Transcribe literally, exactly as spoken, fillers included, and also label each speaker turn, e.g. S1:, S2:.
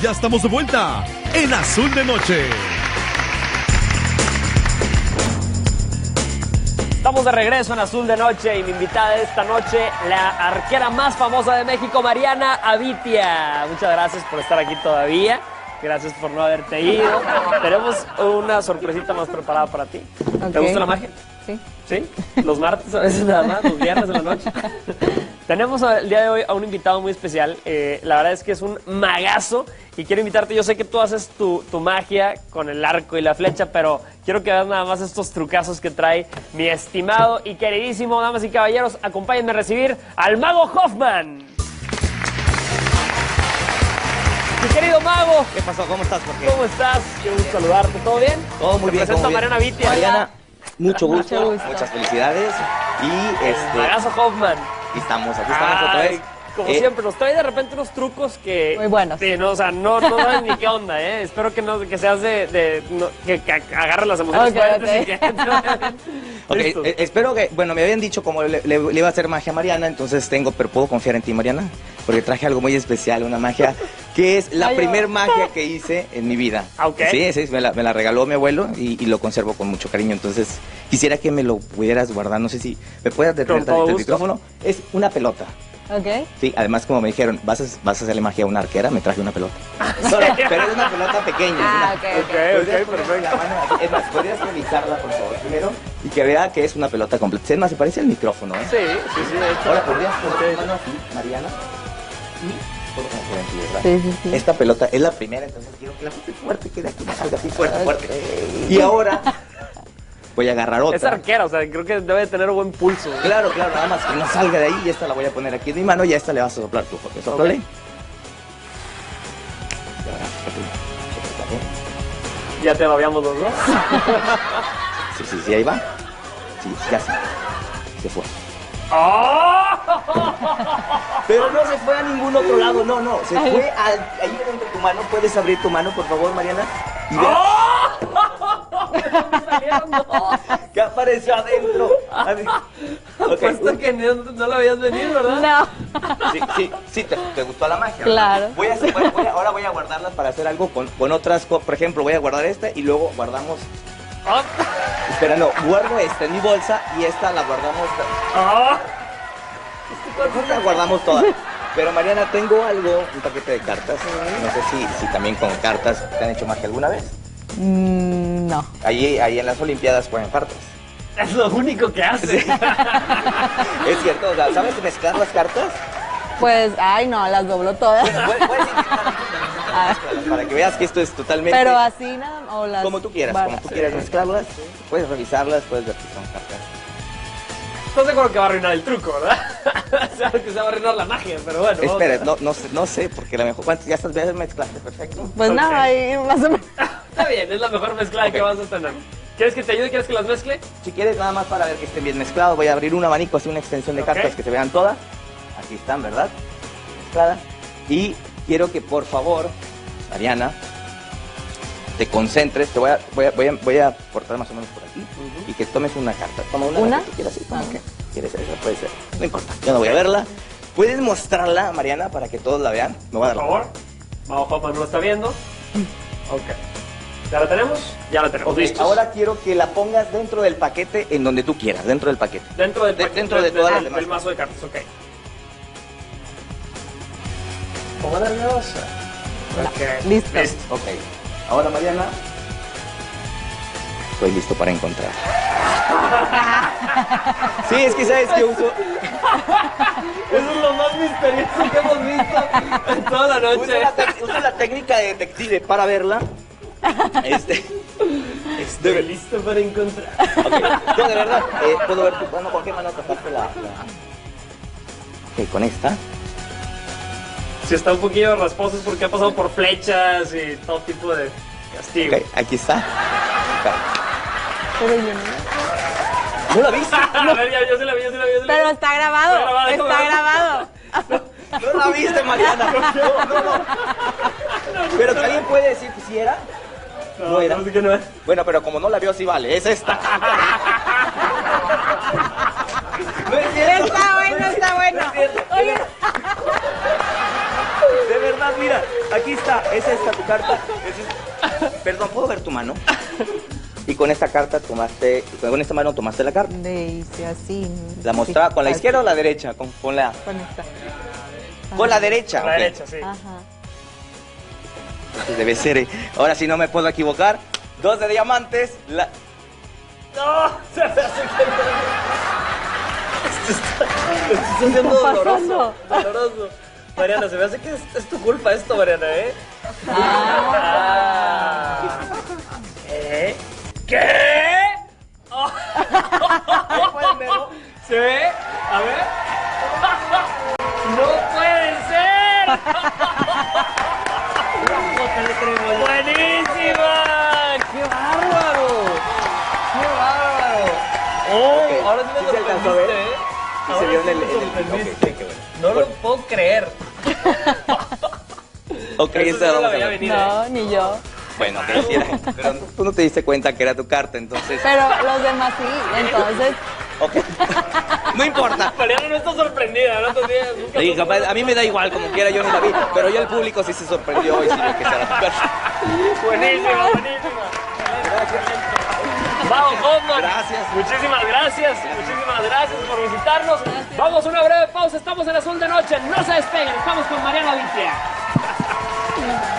S1: ya estamos de vuelta en Azul de Noche.
S2: Estamos de regreso en Azul de Noche y mi invitada de esta noche, la arquera más famosa de México, Mariana Abitia. Muchas gracias por estar aquí todavía. Gracias por no haberte ido. Tenemos una sorpresita más preparada para ti. Okay. ¿Te gusta la magia?
S3: Sí.
S2: ¿Sí? Los martes a veces nada más, los viernes de la noche. Tenemos el día de hoy a un invitado muy especial. Eh, la verdad es que es un magazo y quiero invitarte. Yo sé que tú haces tu, tu magia con el arco y la flecha, pero quiero que veas nada más estos trucazos que trae mi estimado y queridísimo, damas y caballeros. Acompáñenme a recibir al Mago Hoffman. Mi querido Mago.
S4: ¿Qué pasó? ¿Cómo estás, Jorge?
S2: ¿Cómo estás? Qué gusto saludarte. ¿Todo bien?
S4: Todo muy
S2: Te
S4: bien.
S2: presento a Mariana Abitia.
S4: Mariana, mucho gusto,
S3: Mucho gusto.
S4: muchas felicidades. Y este,
S2: Magazo Hoffman.
S4: aquí estamos, aquí estamos otra vez.
S2: Como
S4: Eh,
S2: siempre, nos trae de repente unos trucos que...
S3: Muy buenos.
S2: Sí, no, o sea, no, no sabes ni qué onda, ¿eh? Espero que, no, que seas de... de no, que, que agarre las emociones
S3: Ok,
S2: fuertes
S3: ok.
S2: y que...
S4: Ok,
S2: Listo.
S4: eh, espero que, bueno, me habían dicho como le, le- le iba a hacer magia a Mariana, entonces tengo, pero puedo confiar en ti, Mariana, porque traje algo muy especial, una magia que es la
S3: Ay,
S4: primer
S3: oh.
S4: magia que hice en mi vida.
S2: Ah, ok.
S4: Sí, sí, me la, me la regaló mi abuelo y, y lo conservo con mucho cariño, entonces quisiera que me lo pudieras guardar, no sé si me puedes detener
S2: Con todo
S4: el
S2: gusto.
S4: micrófono. Es una pelota.
S3: Ok.
S4: Sí, además como me dijeron, ¿vas a, vas a hacerle magia a una arquera? Me traje una pelota. No, no, pero es una pelota pequeña.
S3: Ah,
S4: es una-
S3: ok,
S2: Ok,
S3: ok.
S2: ok,
S4: ¿Podrías poner
S2: perfecto.
S4: la mano aquí? Es más, ¿podrías revisarla, por favor, primero? Y que vea que es una pelota completa. Es más, se parece al micrófono, ¿eh?
S2: Sí, sí, sí, de hecho.
S4: Ahora, ¿podrías poner
S2: Ok.
S4: tu mano aquí, Mariana? Sí. Todo como por aquí, ¿verdad?
S3: Sí, sí, sí.
S4: Esta pelota es la primera, entonces quiero que la fuerte, fuerte, que de aquí me salga así, fuerte, fuerte. Y ahora voy a agarrar otra.
S2: Es arquera, o sea, creo que debe de tener un buen pulso.
S4: Claro, claro, nada más que no salga de ahí y esta la voy a poner aquí en mi mano y a esta le vas a soplar tú, Jorge. Sóplale.
S2: Ok.
S4: Y ahora, sopla también.
S2: Ya te lo habíamos los dos.
S4: Sí, sí, sí, ahí va. Sí, ya sí. Se fue.
S2: ¡Oh!
S4: Pero no se fue a ningún otro lado, no, no. Se fue al, ahí dentro de tu mano. ¿Puedes abrir tu mano, por favor, Mariana? Y ve
S2: Salieron dos.
S4: qué apareció adentro. Ok,
S2: Apuesto que no, no lo habías venido, ¿verdad?
S3: No.
S4: Sí, sí, sí, te, te gustó la magia.
S3: Claro.
S4: Voy a, hacer- voy a- voy a- ahora voy a guardarlas para hacer algo con, con otras cosas. Por ejemplo, voy a guardar esta y luego guardamos.
S2: Oh.
S4: Espera, no, guardo esta en mi bolsa y esta la guardamos.
S2: Oh.
S4: La guardamos todas. Pero Mariana, tengo algo, un paquete de cartas. No sé si, si también con cartas te han hecho magia alguna vez.
S3: Mm, no.
S4: Ahí, ahí en las Olimpiadas ponen cartas.
S2: Es lo único que hace.
S4: Es cierto, o sea, ¿sabes mezclar las cartas?
S3: Pues, ay, no, las doblo todas.
S4: Puedes, puedes intentar
S3: Ah,
S4: para que veas que esto es totalmente
S3: pero así nada, o las...
S4: como tú quieras,
S3: va-
S4: como tú quieras mezclarlas. Puedes revisarlas, puedes ver que son cartas.
S2: Estás seguro que va a arruinar el truco, ¿verdad? Sabes que se va a arruinar la magia, pero bueno. vamos
S4: Espera,
S2: a-
S4: no, no, sé, no sé, porque a lo mejor ¿cuántas ya estás ya mezclaste, perfecto.
S3: Pues
S2: Ok.
S3: nada, ahí más o menos.
S2: Está bien, es la mejor mezcla
S4: Ok.
S2: que vas a tener. ¿Quieres que te ayude? ¿Quieres que las mezcle?
S4: Si quieres nada más para ver que estén bien mezclados, voy a abrir un abanico, así una extensión de
S2: Ok.
S4: cartas que se vean todas. Aquí están, ¿verdad? Mezcladas. Y quiero que por favor, Mariana, te concentres, te voy a, voy a, voy a, voy a cortar más o menos por aquí y que tomes una carta. Toma una,
S3: ¿Una?
S4: la que tú quieras, sí, toma
S3: Ah,
S4: una. ¿Quieres esa? Puede ser. No importa, yo no voy a verla. ¿Puedes mostrarla, Mariana, para que todos la vean? Me voy a
S2: Por
S4: dar
S2: favor. Vamos, papá, ¿no lo está viendo? Ok. ¿Ya la tenemos? Ya la tenemos.
S4: Ok,
S2: ¿Listos?
S4: ahora quiero que la pongas dentro del paquete en donde tú quieras, dentro del paquete.
S2: Dentro del
S4: de-
S2: paquete,
S4: dentro de todas las demás
S2: del mazo de cartas, ok. ¿Cómo nerviosa? Ok.
S3: Listo.
S4: Ok. Ahora, Mariana, estoy listo para encontrar. Sí, es que sabes que uso,
S2: Eso es lo más misterioso que hemos visto en toda la
S4: uso,
S2: noche.
S4: la, tec- uso la técnica de detective para verla. Este,
S2: Estoy listo para encontrar.
S4: ok. No, de verdad, eh, puedo ver tu mano, ¿con qué mano tocaste la, la... Ok, con esta.
S2: Si está un poquillo rasposo es porque ha pasado por flechas y todo tipo de castigo.
S4: Ok, aquí está. Ok.
S3: Pero yo no.
S4: ¿No la viste?
S2: A ver, ya, yo sí la vi, yo sí la vi, yo sí la vi.
S3: Pero está grabado.
S2: Está grabado,
S3: Está
S2: déjame
S3: grabado.
S4: No la viste, Mariana. No, no, no. Pero que alguien puede decir que sí era.
S2: No,
S4: No era.
S2: no, sí que no es.
S4: Bueno, pero como no la vio, sí vale. Es esta. No es cierto.
S3: Está bueno, está bueno.
S4: No es cierto.
S3: Oye,
S4: De verdad, mira. Aquí está, es esta tu carta. Es esta. Perdón, ¿puedo ver tu mano? Y con esta carta tomaste, con esta mano tomaste la carta.
S3: Le hice así.
S4: ¿La mostraba con la
S3: así.
S4: izquierda o la derecha? Con, con la...
S3: Con esta.
S4: Con la derecha.
S2: Con la
S4: ok.
S2: derecha, sí.
S3: Ajá.
S4: Entonces debe ser, eh, ahora sí no me puedo equivocar. Dos de diamantes, la...
S2: No, se me hace que Esto está, esto está siendo
S3: ¿Qué está
S2: doloroso.
S3: pasando?
S2: Doloroso. Mariana, se me hace que es, es tu culpa esto, Mariana, ¿eh?
S3: Ah.
S2: ¿Qué? ¿Qué? Oh. ¿Se ve? A ver. ¡No puede ser! ¡Buenísima! ¡Qué bárbaro! ¡Qué bárbaro! ¡Oh!
S4: Ok,
S2: Ahora sí me
S4: ¿sí se alcanzó a ver?
S2: sorprendiste, ¿eh?
S4: Sí
S2: Ahora
S4: se vio
S2: sí
S4: en el...
S2: me
S4: en el-
S2: sorprendiste.
S4: ok, qué bueno.
S2: No lo puedo creer.
S4: Ok,
S2: Eso
S4: esto
S2: sí no
S4: vamos
S2: lo
S4: a
S2: veía
S4: ver.
S2: venir, ¿eh?
S3: No, ni yo.
S4: Bueno, ok, sí era. Pero tú no te diste cuenta que era tu carta, entonces...
S3: Pero los demás sí. Entonces,
S4: Ok. No importa.
S2: Mariana no está sorprendida, ¿no? Entonces, nunca
S4: Sí,
S2: supo.
S4: capaz, a mí me da igual, como quiera, yo ni la vi. Pero yo el público sí se sorprendió y sí vio que era tu carta.
S2: Buenísima, buenísima. Vamos, Hoffman.
S4: Gracias.
S2: Muchísimas gracias. Muchísimas gracias por visitarnos. Vamos a una breve pausa. Estamos en Azul de Noche. No se despeguen. Estamos con Mariana Vitia.